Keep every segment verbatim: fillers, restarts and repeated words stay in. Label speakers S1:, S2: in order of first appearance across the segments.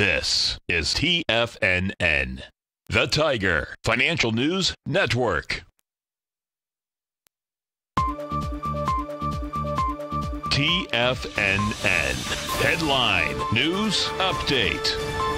S1: This is T F N N, the Tiger Financial News Network. T F N N Headline News Update.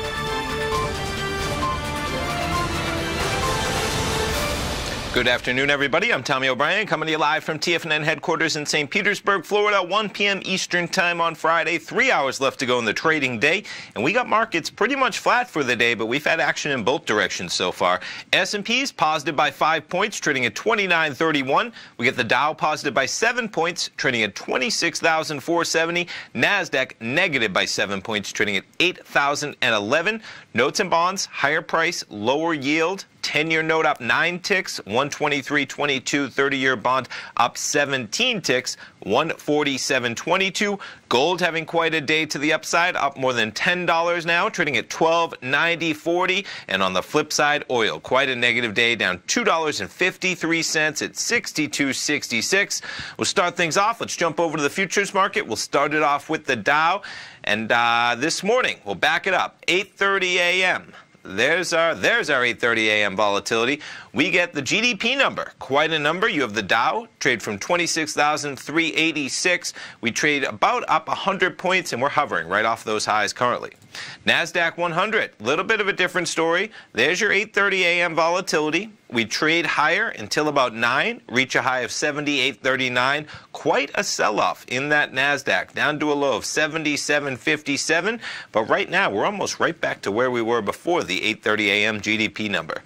S2: Good afternoon, everybody. I'm Tommy O'Brien, coming to you live from T F N N headquarters in Saint Petersburg, Florida, one p m Eastern time on Friday. Three hours left to go in the trading day, and we got markets pretty much flat for the day, but we've had action in both directions so far. S and P's positive by five points, trading at twenty-nine thirty-one. We get the Dow positive by seven points, trading at twenty-six thousand four hundred seventy. NASDAQ negative by seven points, trading at eight thousand eleven. Notes and bonds, higher price, lower yield. ten-year note up nine ticks, one twenty-three twenty-two. thirty-year bond up seventeen ticks, one forty-seven twenty-two. Gold having quite a day to the upside, up more than ten dollars now, trading at twelve ninety forty. And on the flip side, oil, quite a negative day, down two dollars and fifty-three cents at sixty-two sixty-six. We'll start things off. Let's jump over to the futures market. We'll start it off with the Dow. And uh, this morning, we'll back it up, eight thirty a m There's our there's our eight thirty a m volatility. We get the G D P number, quite a number. You have the Dow trade from twenty-six thousand three hundred eighty-six. We trade about up one hundred points, and we're hovering right off those highs currently. NASDAQ one hundred, a little bit of a different story. There's your eight thirty a m volatility. We trade higher until about nine, reach a high of seventy-eight thirty-nine. Quite a sell-off in that NASDAQ, down to a low of seventy-seven fifty-seven. But right now, we're almost right back to where we were before the eight thirty a m G D P number.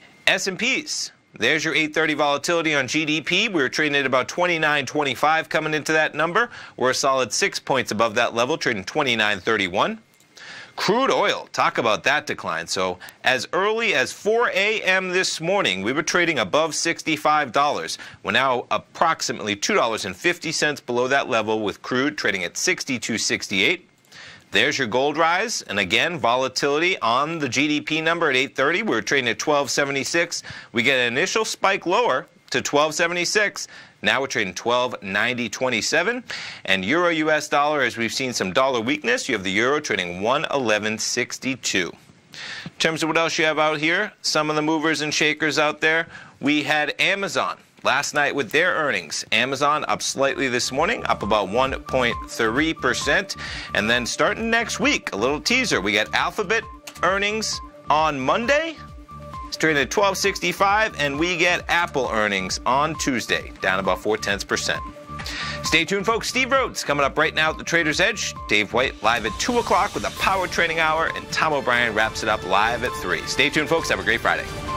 S2: S and P's. There's your eight thirty volatility on G D P. We were trading at about twenty-nine twenty-five coming into that number. We're a solid six points above that level, trading twenty-nine thirty-one. Crude oil, talk about that decline. So as early as four a m this morning, we were trading above sixty-five dollars. We're now approximately two dollars and fifty cents below that level, with crude trading at sixty-two sixty-eight. There's your gold rise, and again, volatility on the G D P number at eight thirty. We were trading at twelve seventy-six. We get an initial spike lower to twelve seventy-six. Now we're trading twelve ninety twenty-seven. And euro U S dollar, as we've seen some dollar weakness, you have the euro trading one eleven sixty-two. In terms of what else you have out here, some of the movers and shakers out there, we had Amazon last night with their earnings. Amazon up slightly this morning, up about one point three percent. And then starting next week, a little teaser, we got Alphabet earnings on Monday. It's trading at twelve sixty-five, and we get Apple earnings on Tuesday, down about four tenths percent. Stay tuned, folks. Steve Rhodes coming up right now at the Trader's Edge. Dave White live at two o'clock with a Power Trading Hour, and Tom O'Brien wraps it up live at three. Stay tuned, folks. Have a great Friday.